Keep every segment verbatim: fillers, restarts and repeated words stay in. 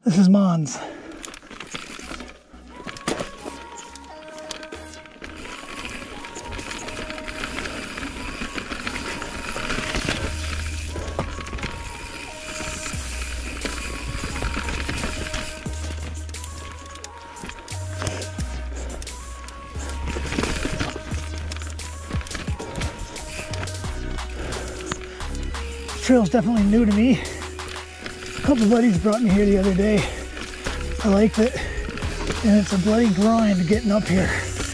This is Mons. Trail's definitely new to me. A couple buddies brought me here the other day. I liked it, and it's a bloody grind getting up here.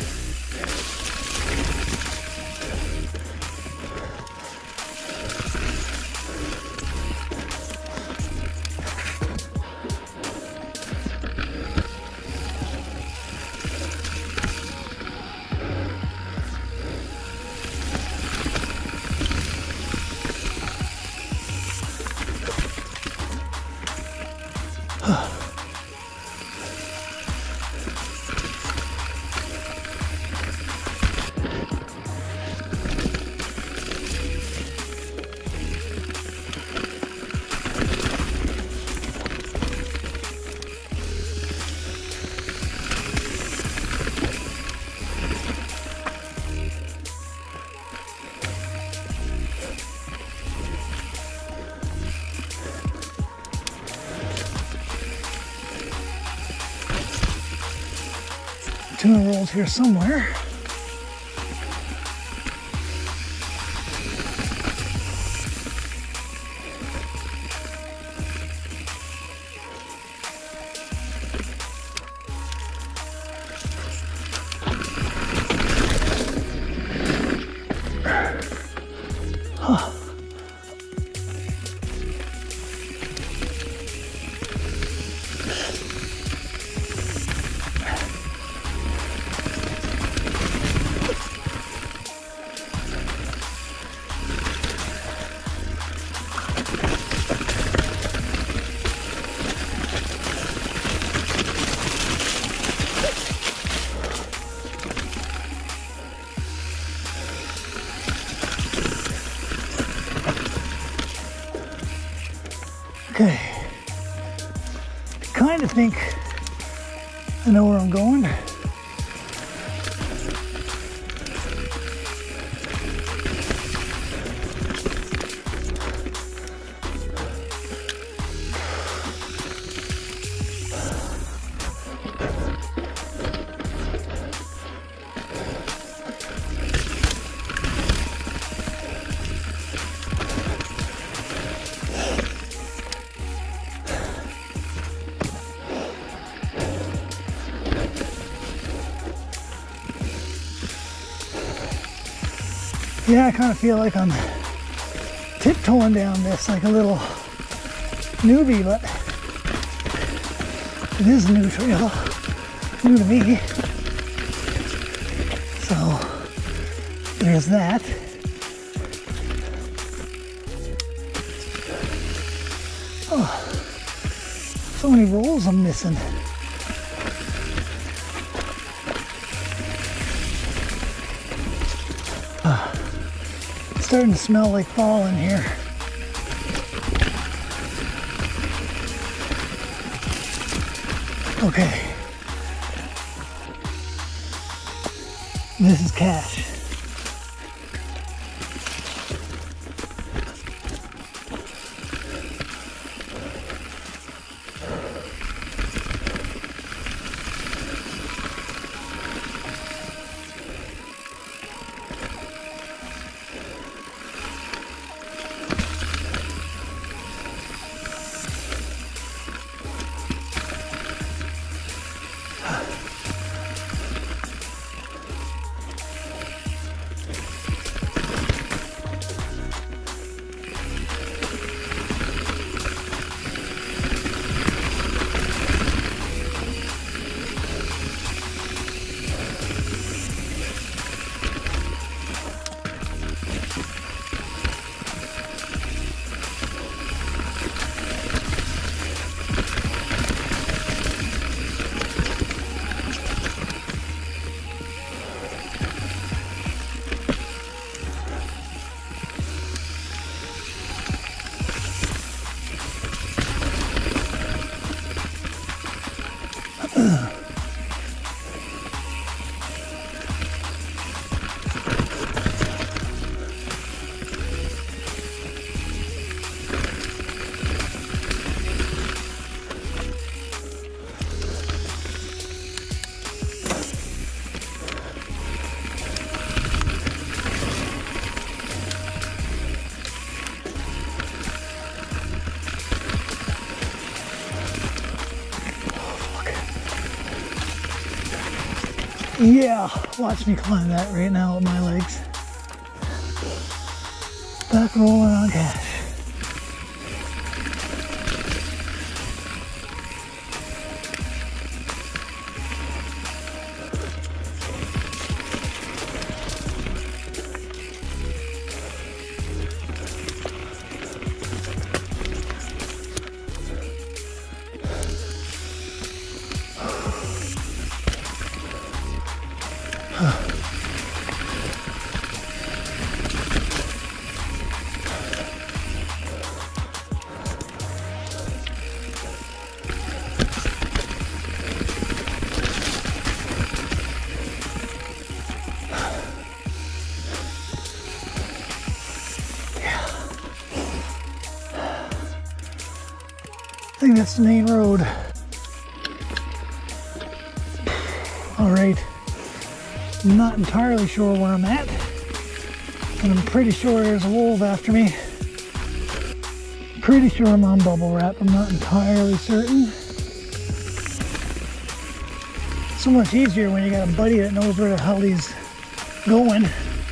Tuna rolls here somewhere. Huh. Okay, I kind of think I know where I'm going. Yeah, I kind of feel like I'm tiptoeing down this like a little newbie, but it is a new trail, new to me. So there's that. Oh, so many rolls I'm missing. Uh, it's starting to smell like fall in here. Okay. This is Cache. Yeah, watch me climb that right now with my legs. Back rolling on cache. I think that's the main road. All right, I'm not entirely sure where I'm at, and I'm pretty sure there's a wolf after me. Pretty sure I'm on bubble wrap. I'm not entirely certain. So much easier when you got a buddy that knows where the hell he's going.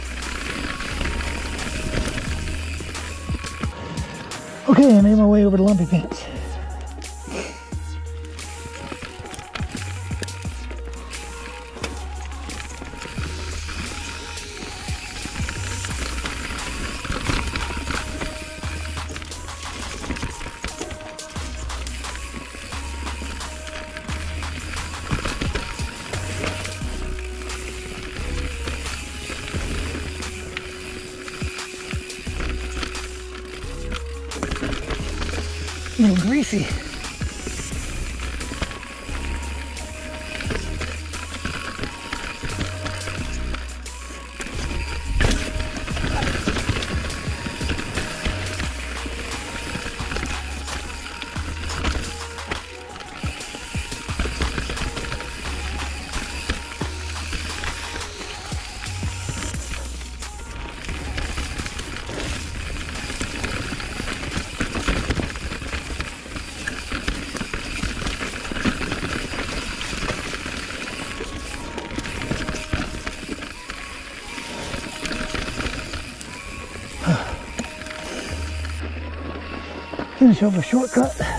Okay, I made my way over to Lumpy Pants. A little greasy. Finish up a shortcut.